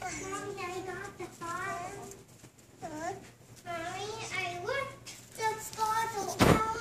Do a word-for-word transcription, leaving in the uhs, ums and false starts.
Mommy, I got the bottle. Mommy, I looked the bottle out.